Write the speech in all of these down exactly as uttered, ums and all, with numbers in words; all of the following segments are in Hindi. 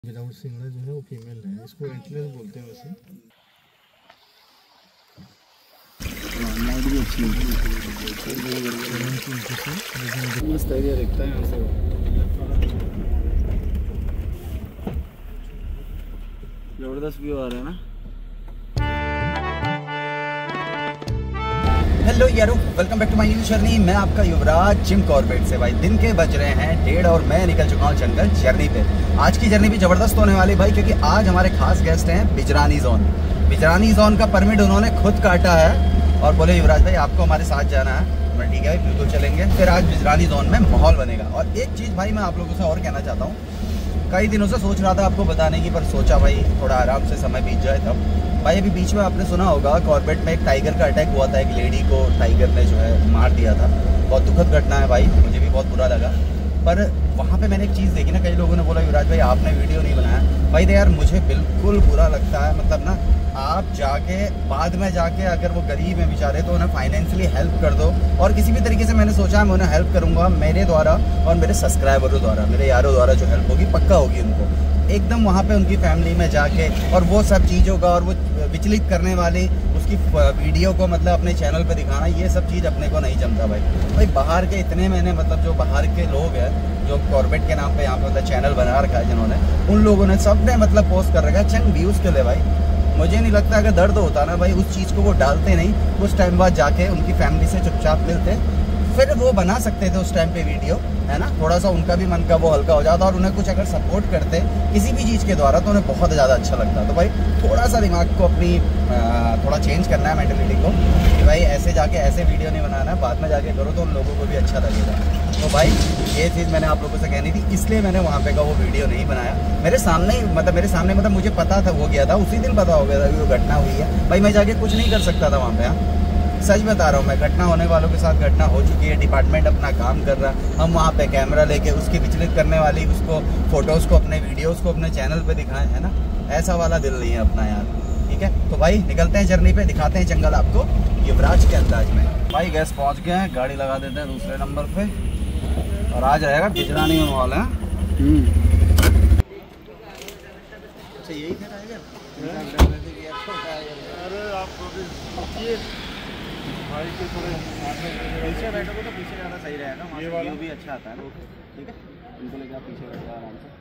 विदाउट सिंगल जो है वो फीमेल है, इसको एंटलेस बोलते हैं वैसे। मस्त एरिया दिखता है यहाँ से। जबरदस्त व्यू आ रहा है ना। हेलो यारो, welcome back to my new journey. मैं आपका युवराज जिम कॉर्बेट से। भाई दिन के बज रहे हैं डेढ़ और मैं निकल चुका हूँ जंगल जर्नी पे। आज की जर्नी भी ज़बरदस्त होने वाली भाई, क्योंकि आज हमारे खास गेस्ट हैं बिजरानी जोन। बिजरानी जोन का परमिट उन्होंने खुद काटा है और बोले युवराज भाई आपको हमारे साथ जाना है। मैं ठीक है भाई बिल्कुल चलेंगे। फिर आज बिजरानी जोन में माहौल बनेगा। और एक चीज़ भाई मैं आप लोगों से और कहना चाहता हूँ, कई दिनों से सोच रहा था आपको बताने की, पर सोचा भाई थोड़ा आराम से समय बीत जाए तब। भाई अभी बीच में आपने सुना होगा कॉर्बेट में एक टाइगर का अटैक हुआ था, एक लेडी को टाइगर ने जो है मार दिया था। बहुत दुखद घटना है भाई, मुझे भी बहुत बुरा लगा। पर वहाँ पे मैंने एक चीज़ देखी ना, कई लोगों ने बोला युवराज भाई आपने वीडियो नहीं बनाया। भाई तो यार मुझे बिल्कुल बुरा लगता है, मतलब ना आप जाके बाद में जाके अगर वो गरीब हैं बेचारे तो उन्हें फाइनेंशियली हेल्प कर दो। और किसी भी तरीके से मैंने सोचा मैं उन्हें हेल्प करूँगा, मेरे द्वारा और मेरे सब्सक्राइबरों द्वारा, मेरे यारों द्वारा जो हेल्प होगी पक्का होगी उनको। एकदम वहाँ पे उनकी फैमिली में जाके और वो सब चीज़ों का और वो विचलित करने वाली उसकी वीडियो को मतलब अपने चैनल पे दिखाना, ये सब चीज़ अपने को नहीं जमता भाई। भाई बाहर के इतने मैंने मतलब जो बाहर के लोग हैं जो कॉर्बेट के नाम पे यहाँ पे मतलब चैनल बना रखा है जिन्होंने, उन लोगों ने सब ने मतलब पोस्ट कर रखा है चंद व्यूज़ के लिए। भाई मुझे नहीं लगता अगर दर्द होता ना भाई उस चीज़ को वो डालते नहीं, कुछ टाइम बाद जाके उनकी फैमिली से चुपचाप मिलते, फिर वो बना सकते थे उस टाइम पे वीडियो, है ना। थोड़ा सा उनका भी मन का वो हल्का हो जाता और उन्हें कुछ अगर सपोर्ट करते किसी भी चीज़ के द्वारा तो उन्हें बहुत ज़्यादा अच्छा लगता। तो भाई थोड़ा सा दिमाग को अपनी थोड़ा चेंज करना है, मेंटलिटी को, कि भाई ऐसे जाके ऐसे वीडियो नहीं बनाना है, बाद में जाके करो तो उन लोगों को भी अच्छा लगेगा। तो भाई ये चीज़ मैंने आप लोगों से कहनी थी, इसलिए मैंने वहाँ पे का वो वीडियो नहीं बनाया। मेरे सामने ही मतलब मेरे सामने मतलब मुझे पता था, हो गया था उसी दिन पता हो गया था कि वो घटना हुई है। भाई मैं जाके कुछ नहीं कर सकता था वहाँ पे। सच बता रहा हूँ मैं, घटना होने वालों के साथ घटना हो चुकी है, डिपार्टमेंट अपना काम कर रहा है, हम वहाँ पे कैमरा लेके उसकी विचलित करने वाली उसको फोटोज़ को अपने वीडियोज़ को अपने चैनल पे दिखाएं, है ना। ऐसा वाला दिल नहीं है अपना यार, ठीक है। तो भाई निकलते हैं जर्नी पे, दिखाते हैं जंगल आपको युवराज के अंदाज में। भाई गैस पहुँच गए हैं, गाड़ी लगा देते हैं दूसरे नंबर पे और आ जाएगा बिजरानी में माहौल है। अच्छा यही था भाई के थोड़े पीछे बैठोगे तो पीछे ज़्यादा सही रहेगा, ये वाला भी अच्छा आता है ना। ठीक है इनको लेकर आप पीछे बैठो आराम से।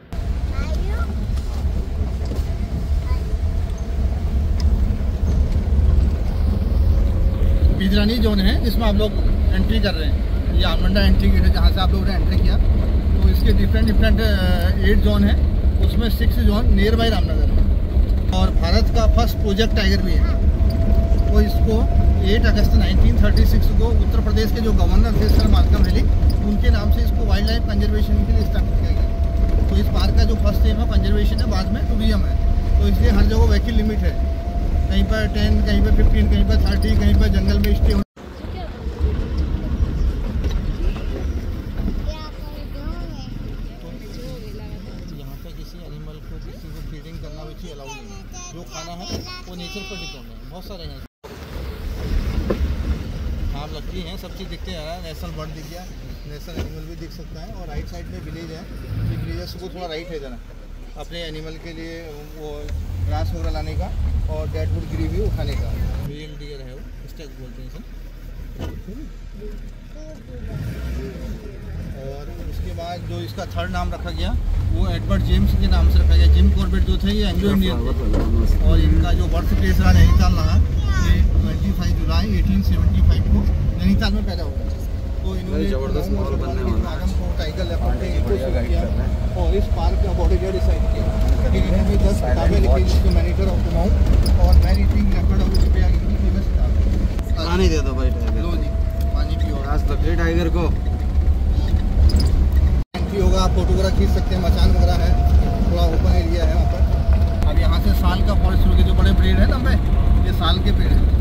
बिजरानी जोन है जिसमें आप लोग एंट्री कर रहे हैं, ये आमंडा एंट्री गेट है जहाँ से आप लोगों ने एंट्री किया। तो इसके डिफरेंट डिफरेंट एट जोन है, उसमें six zone near by Ramnagar है। और भारत का फर्स्ट प्रोजेक्ट टाइगर भी है। तो इसको आठ अगस्त उन्नीस सौ छत्तीस को उत्तर प्रदेश के जो गवर्नर थे सर मालकम वैली, उनके नाम से इसको वाइल्ड लाइफ कंजर्वेशन के लिए स्थापित किया गया। तो इस पार्क का जो फर्स्ट एम है कंजर्वेशन है, बाद में टूरिज्म है। तो इसलिए हर जगह व्हीकल लिमिट है, कहीं पर टेन, कहीं पर फिफ्टीन, कहीं पर थर्टी, कहीं पर जंगल में स्टे हो। यहाँ पे किसी एनिमल को किसी को फीडिंग करना वैसे अलाउड नहीं है, जो खाना है वो नेचर पर डिपेंड है। बहुत सारे हैं आम लकड़ी हैं, सब चीज़ दिखते हैं। नेशनल बर्ड दिख गया, नेशनल एनिमल भी दिख सकता है। और राइट साइड में विलेज है, विलेज को थोड़ा राइट है जरा अपने एनिमल के लिए वो घास वगैरह लाने का और डेड वुड गिरी हुई उठाने का। रियल डियर है वो, इस टाइप बोलते हैं इसे। और उसके बाद जो इसका थर्ड नाम रखा गया वो एडवर्ड जेम्स के नाम से रखा गया। जिम कॉर्बेट जो थे ये एंग्लो इंडियन थे और इनका जो बर्थ प्लेस रहा नैनीताल रहा। ये पच्चीस जुलाई अठारह सौ पचहत्तर को नैनीताल में पैदा हुआ। तो इन्होंने जबरदस्त माहौल बनने वाला है को टाइगर लेपर्ड को किया और इस पार्क का बॉडीगार्ड डिसाइड किया। इन्होंने दस किताबें लिखी जिसको मैनेजर ऑफ द माउंट और man eating leopard of India की फेमस किताब। पानी दे दो भाई टाइगर, लो जी पानी पियो, रास लग गई टाइगर को। एंट्री होगा, आप फोटो वगैरह खींच सकते हैं, मचान वगैरह है, थोड़ा ओपन एरिया है वहाँ पर। अब यहाँ से साल का फॉरेस्ट शुरू के जो बड़े पेड़ है लंबे, ये साल के पेड़ है।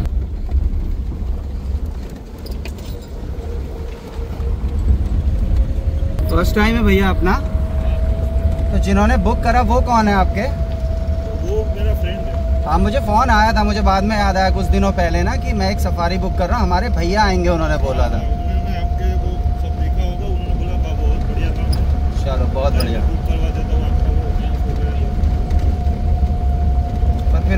फर्स्ट टाइम है भैया अपना। तो जिन्होंने बुक करा वो कौन है आपके? वो मेरा फ्रेंड है। हाँ मुझे फ़ोन आया था, मुझे बाद में याद आया कुछ दिनों पहले ना कि मैं एक सफारी बुक कर रहा हूँ, हमारे भैया आएंगे उन्होंने बोला था। उन्होंने आपके वो सब देखा होगा, उन्होंने बोला बहुत बढ़िया काम है। चलो बहुत बढ़िया। बुक करवा देता हूँ आपको।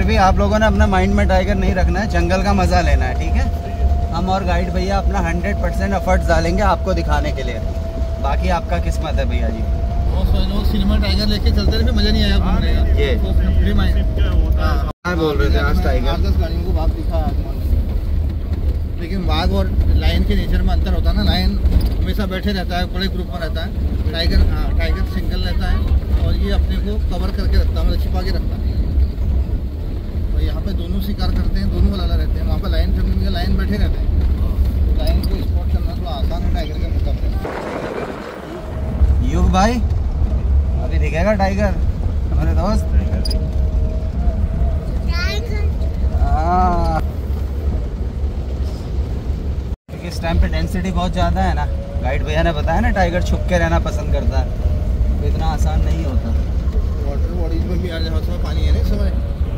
भी आप लोगों ने अपना माइंड में टाइगर नहीं रखना है, जंगल का मज़ा लेना है, ठीक है। हम और गाइड भैया अपना हंड्रेड परसेंट एफर्ट्स डालेंगे आपको दिखाने के लिए, बाकी आपका किस्मत है भैया जी। वो सिनेमा टाइगर लेके चलते रहे, मज़ा नहीं आया घूमने का। ये फ्री माइंड क्या बोल रहे थे आज टाइगर? आठ दस गाड़ियों को भाग दिखा आज मॉर्निंग। लेकिन बाघ और लायन के नेचर में अंतर होता है ना, लायन हमेशा बैठे रहता है, बड़े ग्रुप में रहता है। टाइगर हाँ टाइगर सिंगल रहता है और ये अपने को कवर करके रखता है, मतलब छिपा के रखता है। तो यहाँ पे दोनों शिकार करते हैं, दोनों वाला रहते हैं। वहाँ पे लायन फैमिली में लायन बैठे रहते हैं, तो लायन को स्पॉट करना थोड़ा आसान है टाइगर के मुकाबले। युग भाई अभी दिखेगा टाइगर हमारे दोस्त। हाँ, क्योंकि इस टाइम पे डेंसिटी बहुत ज़्यादा है ना, गाइड भैया ने बताया ना टाइगर छुप के रहना पसंद करता है, तो इतना आसान नहीं होता। वाटर बॉडीज में भी आज उसमें पानी है ना इस समय।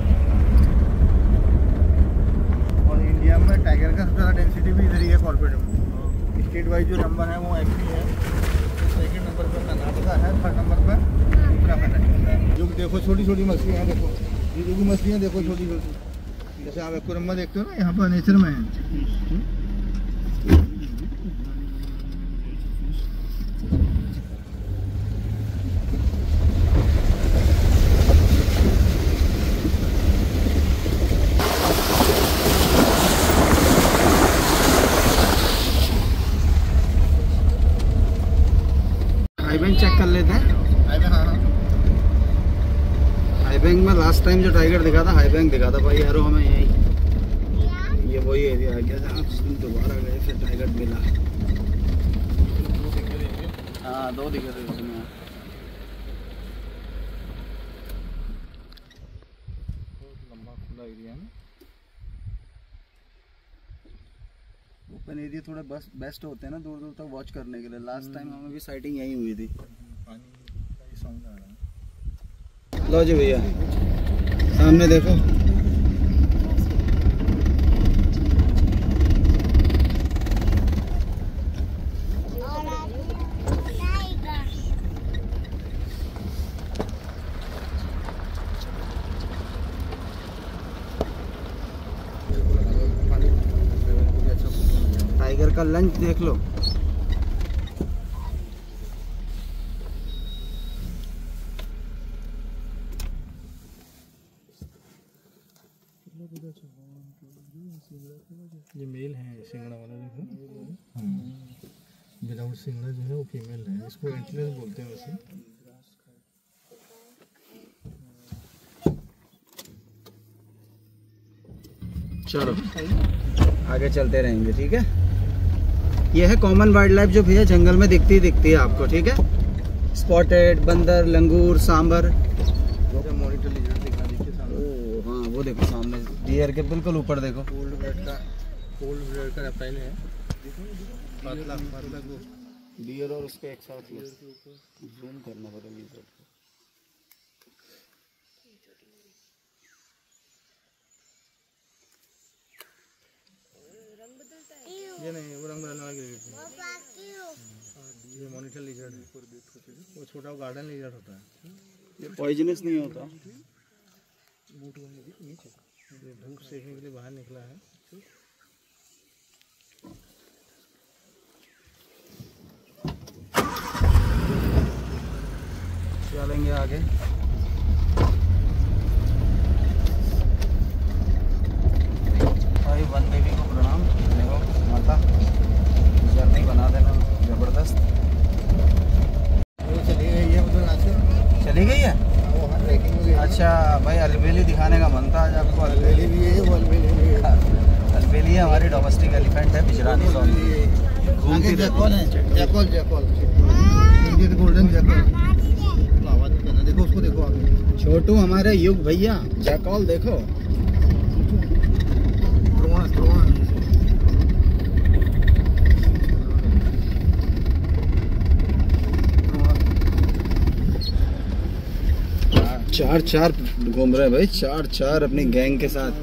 और इंडिया में टाइगर का सबसे ज़्यादा डेंसिटी भी इधर ही है कॉर्पोरेट में। स्टेट वाइज जो नंबर है वो एमपी है, सेकंड नंबर पर कर्नाटका है, थर्ड नंबर पर उत्तराखंड है। जो देखो छोटी छोटी मछलियाँ हैं, देखो ये जो भी मछलियाँ देखो छोटी छोटी, जैसे आप एक्वेरियम में देखते हो ना, यहाँ पर नेचर में है। हाईबैंक चेक कर लेते हैं। हाईबैंक हाँ हाँ हाईबैंक में लास्ट टाइम जो टाइगर दिखा था हाईबैंक दिखा था भाई यारो हमें, यही ये वही एरिया आ गया जहाँ दोबारा गए फिर टाइगर मिला। हाँ दो दिखे थे उसमें। लंबा खुला एरिया है ना। ओपन एरिया थोड़े बस बेस्ट होते हैं ना दूर दूर तक वॉच करने के लिए। लास्ट टाइम हमें भी साइटिंग यही हुई थी। पानी का ही साउंड आ रहा है। लो जी भैया सामने देखो, टाइगर का लंच देख लो। ये मेल है, सिंगड़ा वाला देखो। विदाउट सिंगड़ा जो है वो फीमेल है, इसको एंटलेस बोलते हैं वैसे। चलो आगे चलते रहेंगे, ठीक है। ये है कॉमन वाइल्ड लाइफ जो भैया जंगल में दिखती ही दिखती है आपको, ठीक है। स्पॉटेड, बंदर, लंगूर, सांबर। मॉनिटर लिजर्ड दिखा दीजिए सामने। ओ हाँ वो देखो सामने डियर के बिल्कुल ऊपर देखो। कोल्ड ब्लड का कोल्ड ब्लड का रेप्टाइल है। पतला पतला को डियर और उसके एक साथ जूम करना पड़ेगा लिजर्ड को। ये नहीं, वो रंग बदलने वाली ये मॉनिटर लिजर्ड है। वो छोटा गार्डन लिजर्ड होता है। ये पॉइजनस नहीं होता। ये धूप सेकने के लिए बाहर निकला है। चलेंगे आगे। भाई वन देवी को प्रणाम। देखो माता जर्नी बना देना जबरदस्त। वो चली गई है उधर से। चली गई है। वो हाँ ट्रैकिंग में गई। अच्छा भाई अलबेली दिखाने का मन था आज आपको। अलबेली भी है, वो अलबेली भी है। अलबेली हमारी डोमेस्टिक एलिफेंट है बिजरानी जोन की। घूमती जैकॉल है, jackal jackal Indian golden jackal. आवाज नहीं करना, देखो उसको देखो आगे। छोटू हमारे युग भैया जैकॉल देखो। द्रोण द्रोण चार चार घूम रहे हैं भाई, चार चार अपनी गैंग के साथ।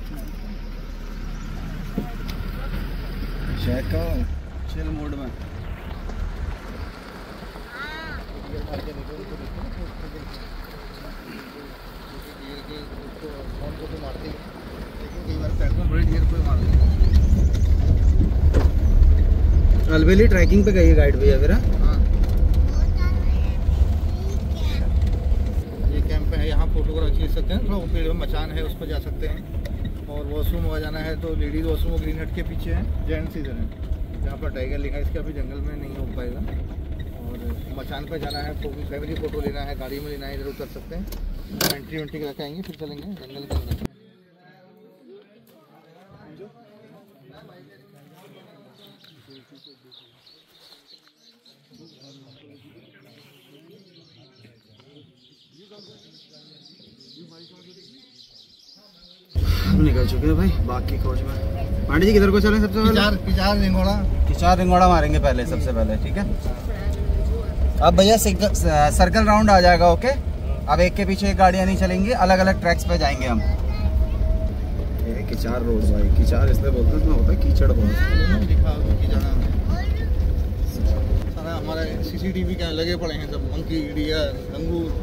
जैकॉल चिल मूड में। तो मारती है, लेकिन कई बार साइड में बड़ी ढेर कोई मार देती है। अलबेली ट्रैकिंग पे गई है गाइड भैया मेरा। हाँ, ये कैंप है, यहाँ फोटोग्राफ खींच सकते हैं। थोड़ा पेड़ में मचान है, उस पर जा सकते हैं। और वॉशरूम वगैरह जाना है तो लेडीज़ वॉशरूम ग्रीन हट के पीछे है, जेंट्स इधर है। जहाँ पर टाइगर लिखा है, इसके अभी जंगल में नहीं हो पाएगा। और मचान पर जाना है, फोटो फैमिली फ़ोटो लेना है, गाड़ी में लेना है, इधर उतर सकते हैं। एंट्री वेंट्री करा के आएंगे, फिर चलेंगे जंगल के अंदर। हम निकल चुके हैं भाई बाग की खोज में। पांडे जी किधर को चलें सबसे पहले? किचार किचार रिंगोड़ा किचार रिंगोड़ा मारेंगे पहले सबसे पहले, ठीक है। अब भैया सर्कल राउंड आ जाएगा, ओके। अब एक के पीछे एक गाड़ियाँ नहीं चलेंगी, अलग अलग ट्रैक्स पे जाएंगे हम। ये किचार रोड भाई, किचार इसलिए बोलते हैं, होता है कीचड़ बहुत। दिखा कि जाना सारा हमारा सीसीटीवी क्या लगे पड़े हैं सब, मंकी, डियर, लंगूर,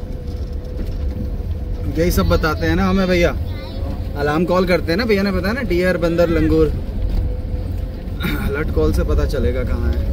यही सब बताते हैं ना हमें भैया। अलार्म कॉल करते हैं ना भैया ने बताया ना, डियर, बंदर, लंगूर। अलर्ट कॉल से पता चलेगा कहाँ है।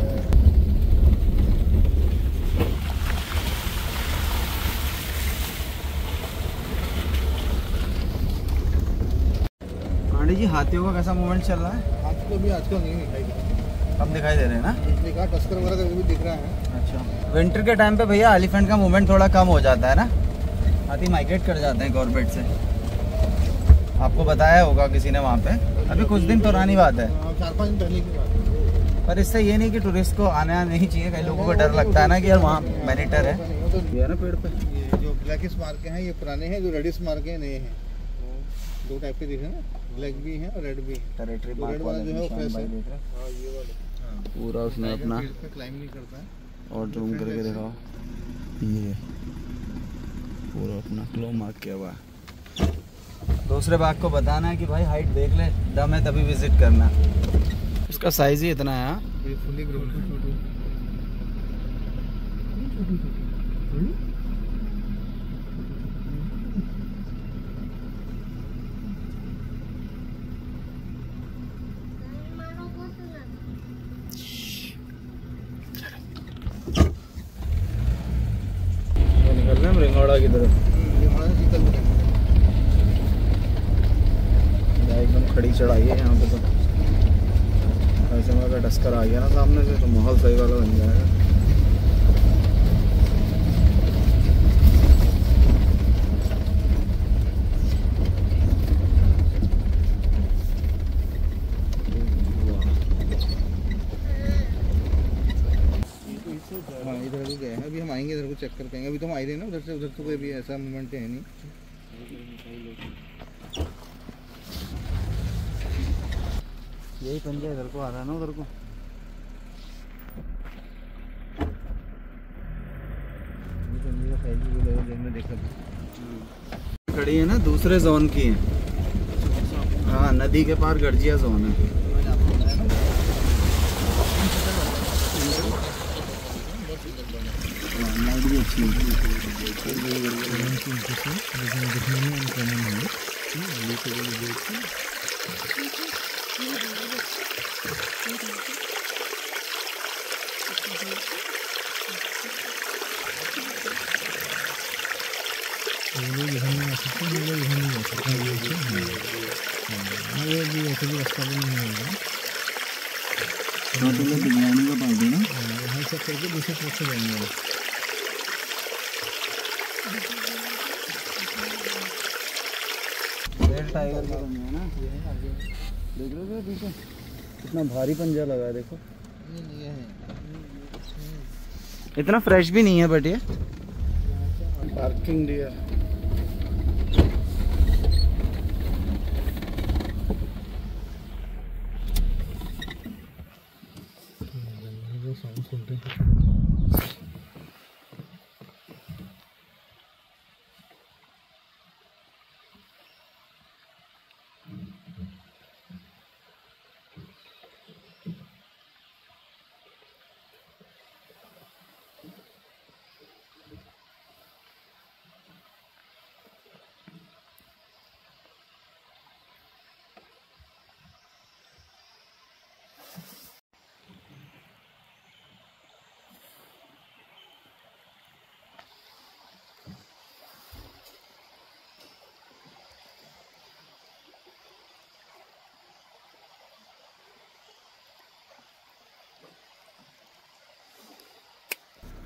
पांडे जी हाथियों का कैसा मूवमेंट चल रहा है? हाथी तो भी आजकल नहीं दिखाई दे, अब दिखाई दे रहे हैं ना? पिछली का टस्कर वगैरह तो भी दिख रहा है। अच्छा, विंटर के टाइम पे भैया एलिफेंट का मूवमेंट थोड़ा कम हो जाता है ना, हाथी माइग्रेट कर जाते हैं गवर्नमेंट से। आपको बताया होगा किसी ने वहाँ पे, अभी कुछ दिन पुरानी बात है, चार पाँच दिन पहले की बात है। पर इससे ये नहीं कि टूरिस्ट को आना नहीं चाहिए। कई लोगों को डर लगता है ना कि यार वहाँ मैनिटर है, ये है ना पेड़ पे। ये जो ब्लैकिश मार्क हैं ये पुराने हैं, जो रेडिश मार्क हैं नए हैं। दो टाइप के दिख रहे हैं ना, ब्लैक भी है और रेड भी है। टेरिटरी तो मार्क रेड वाला वाला जो है वो निशान फ्रेश भाई है। देख रहे हैं। हाँ, ये वाला पूरा उसने अपना क्लाइम नहीं करता है। और जूम करके दिखाओ, ये पूरा अपना क्लो मार्क किया हुआ है। दूसरे बाग को बताना है कि भाई हाइट देख ले, दम है तभी विजिट करना। इसका साइज ही इतना है। ये फुली ग्रोन है। निकल रहे हम रिंगौड़ा की तरफ। ये हमारा शीतल दुकान है। एकदम खड़ी चढ़ाई है यहाँ पे, तो ऐसे में अगर टस्कर आ गया ना सामने से तो माहौल सही वाला बन जाएगा। हाँ, इधर भी गए हैं, अभी हम आएंगे इधर को चेक करके आएंगे। अभी तो हम आए रहे हैं ना उधर से, उधर तो कोई भी ऐसा मूवमेंट है नहीं। यही पंजा इधर को आ रहा है ना, उधर को। खड़ी है ना, दूसरे जोन की है। हाँ, नदी के पार गर्जिया जोन है। लाइट भी अच्छी टाइगर की बनी है ना, देख रहे हो पीछे कितना भारी पंजा लगा है, देखो। ये है, इतना फ्रेश भी नहीं है बट ये पार्किंग डियर। साउंड सुनते हैं।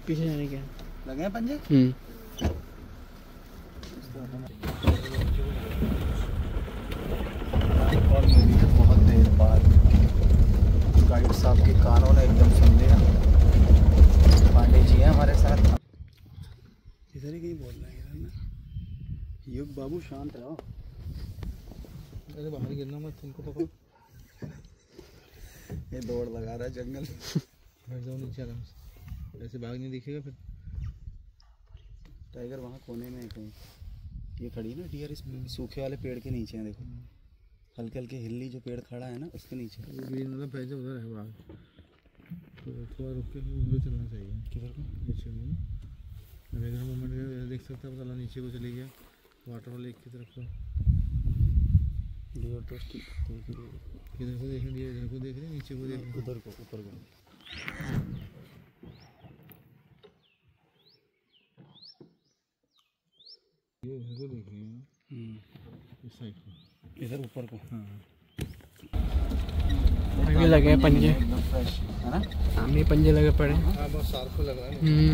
पीछे जाने के लगे हैं पंजे। हम्म कॉल मिली है बहुत देर बाद। गाइड साहब के कानों ने एकदम सुन लिया। पांडे जी हैं हमारे साथ। इधर ही कहीं बोल रहे हैं ना। युग बाबू शांत रहो। अरे बाहर गिरना मत, तुमको पकड़ो। ये दौड़ लगा रहा है जंगल। बैठ जाओ नीचे आराम से, ऐसे भाग नहीं दिखेगा फिर। टाइगर वहाँ कोने में है कहीं। ये खड़ी ना डियर इस सूखे वाले पेड़ के नीचे है, देखो हल्के हल्के हिल्ली जो पेड़ खड़ा है ना उसके नीचे। ग्रीन वाला पैसे उधर है भाग, तो थोड़ा रुक के उधर चलना चाहिए। किधर को? नीचे में अब इधर मूवमेंट देख सकते हो, पता नीचे को चली गया वाटरफॉल लेक की तरफ को। डियर तो उसकी किधर को देख रहे, इधर को देख रहे, नीचे को देख रहे, उधर को ऊपर को। ये इधर को देख रहे हैं, इस साइड को, इधर ऊपर को। हाँ आगे लगे पंजे, एकदम फ्रेश है ना। सामने पंजे लगे पड़े। हाँ बहुत शार्प लग रहा है। हम्म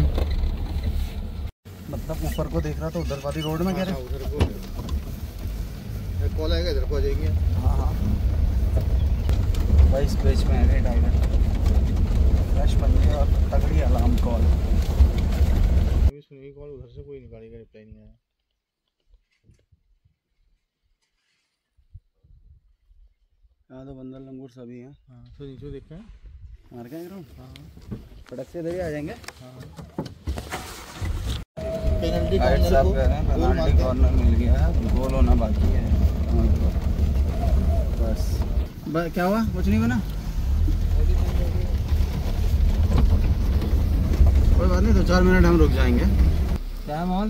मतलब ऊपर को देख रहा तो उधर वाली रोड में कह रहे हैं। उधर को कॉल आएगा, इधर को आ जाएंगे। हाँ हाँ भाई इस पेज में है टाइगर फ्रेश पंजे और तगड़ी अलार्म कॉल। अभी सुनिए कॉल, उधर से कोई निकाली का रिप्लाई नहीं आया। यहाँ तो बंदर लंगूर सभी हैं। हाँ तो नीचे देखते हैं, मार के हाँ हाँ फटक से इधर ही आ जाएंगे। हाँ पेनल्टी गाइड साहब कह रहे हैं पेनल्टी कॉर्नर मिल गया है, गोल होना बाकी है। बस ब- क्या हुआ, कुछ नहीं बना, कोई बात नहीं, दो चार मिनट हम रुक जाएंगे। क्या है माहौल?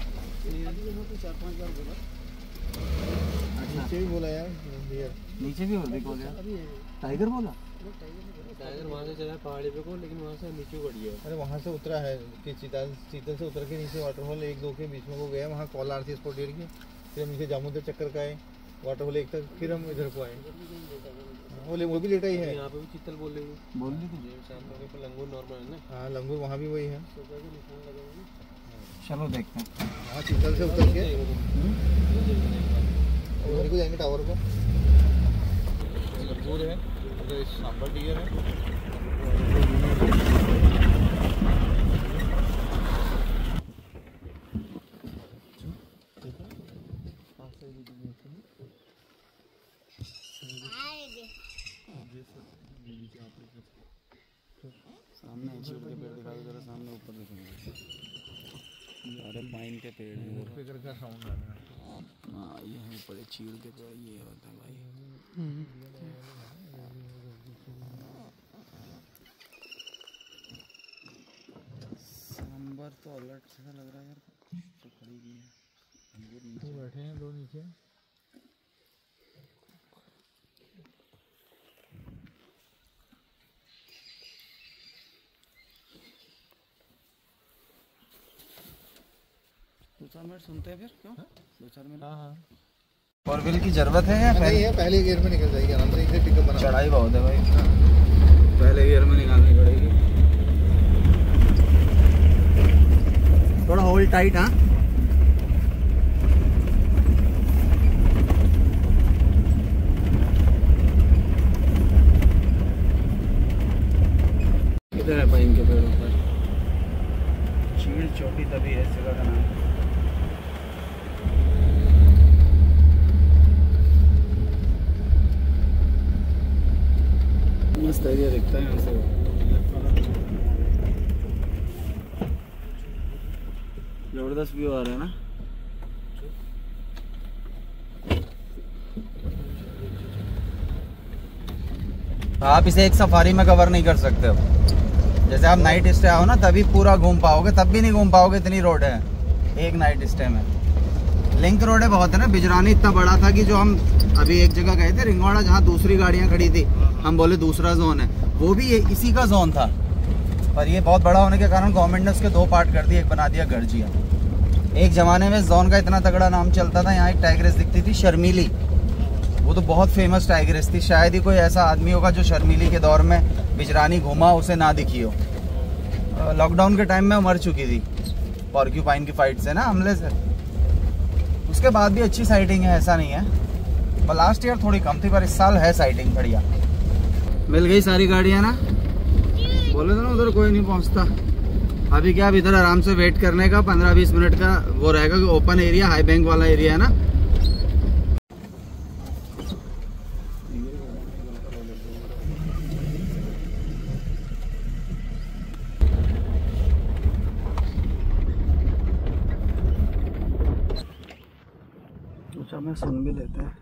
नीचे भी बोला यार डियर। नीचे भी और भी बोल टाइगर बोला। टाइगर वहाँ से चला पहाड़ी पे को, लेकिन वहाँ से नीचे को गया। अरे वहाँ से उतरा है कि चीतल चीतल से उतर के नीचे वाटरफॉल एक दो के बीच में वो गया, वहाँ कॉल आ रही थी स्पॉट डेढ़ की। फिर हम नीचे जामुन चक्कर का आए वाटरफॉल एक तक, फिर हम इधर को आए। वो ले वो भी लेटा ही है। यहाँ पे भी चीतल बोल रही है, बोल दी थी। लंगूर नॉर्मल है ना। हाँ लंगूर वहाँ भी वही है। चलो देखते हैं। हाँ चीतल से उतर के उधर को जाएंगे टावर को। लंगूर है, उधर सांबर डियर है। सामने चीड़ के पेड़ दिखाई दे रहा, सामने ऊपर दिखेंगे सारे पाइन के पेड़ हैं इधर। स्पीकर का साउंड आ रहा है। हाँ ये है ऊपर चीड़ के पेड़, ये होता है भाई। सांबर तो अलर्ट सा लग रहा है यार, तो खड़ी भी है। तो बैठे हैं दो नीचे। दो चार मिनट सुनते हैं फिर, क्यों? दो चार मिनट। हाँ हाँ फोर व्हील की जरूरत है या नहीं पहले? है, पहले गियर में निकल जाएगी आराम से, इसे पिकअप बना। चढ़ाई बहुत है भाई, पहले गियर में निकालनी पड़ेगी। थोड़ा होल्ड टाइट। हाँ किधर है पाइन के पेड़ों पर? चीड़ चोटी तभी है इस जगह का नाम। मस्त एरिया दिखता है यहाँ से। जबरदस्त व्यू आ रहा है ना। आप इसे एक सफारी में कवर नहीं कर सकते हो। जैसे आप नाइट स्टे आओ ना तभी पूरा घूम पाओगे, तब भी नहीं घूम पाओगे, इतनी रोड है एक नाइट स्टे में। लिंक रोड है बहुत है ना। बिजरानी इतना बड़ा था कि जो हम अभी एक जगह गए थे रिंगवाड़ा, जहाँ दूसरी गाड़ियाँ खड़ी थी, हम बोले दूसरा जोन है, वो भी ये इसी का जोन था। पर ये बहुत बड़ा होने के कारण गवर्नमेंट ने उसके दो पार्ट कर दिए, एक बना दिया गर्जिया। एक ज़माने में इस जोन का इतना तगड़ा नाम चलता था, यहाँ एक टाइग्रेस दिखती थी शर्मीली, वो तो बहुत फेमस टाइग्रेस थी। शायद ही कोई ऐसा आदमी होगा जो शर्मीली के दौर में बिजरानी घूमा उसे ना दिखी हो। लॉकडाउन के टाइम में मर चुकी थी पॉर्क्यूपाइन की फाइट से ना, हमले से। उसके बाद भी अच्छी साइटिंग है, ऐसा नहीं है। पर लास्ट ईयर थोड़ी कम थी, पर इस साल है साइटिंग बढ़िया। मिल गई सारी गाड़ियाँ ना, बोले तो ना उधर कोई नहीं पहुँचता। अभी क्या, अब इधर आराम से वेट करने का पंद्रह बीस मिनट का वो रहेगा कि ओपन एरिया, हाई बैंक वाला एरिया है ना। अच्छा, मैं सुन भी लेते हैं।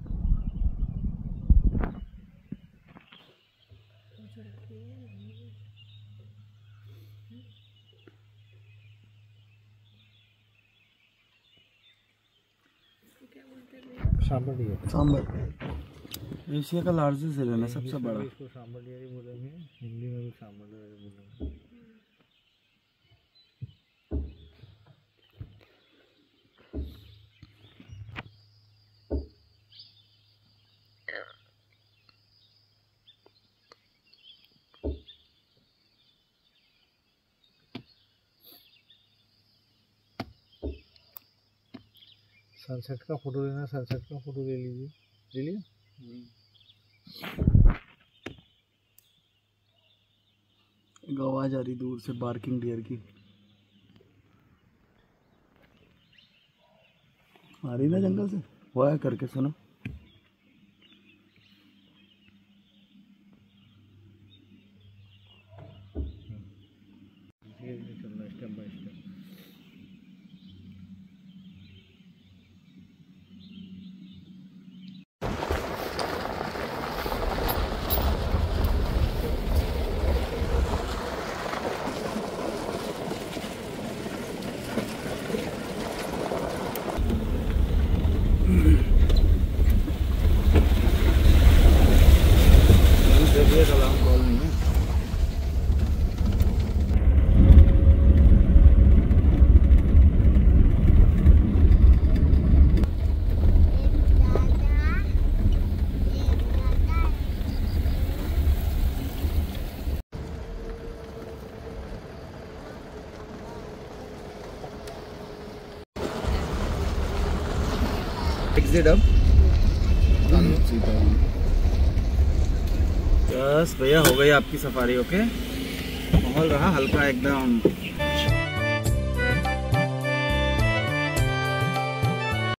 सांबर दिया, सांबर एशिया का लार्जेस्ट एरिया है, सबसे बड़ा। इसको सांबर दिया बोलेंगे, हिंदी में भी सांबर बोलेंगे। सनसेट का फोटो लेना, सनसेट का फोटो ले लीजिए, ले लिया। एक आवाज आ रही दूर से, बार्किंग डियर की आ रही ना जंगल से, वो है करके सुनो। चलना step by step. Alarm call नहीं है। एग्जिट अब बस भैया, हो गई आपकी सफारी। ओके, माहौल रहा हल्का एकदम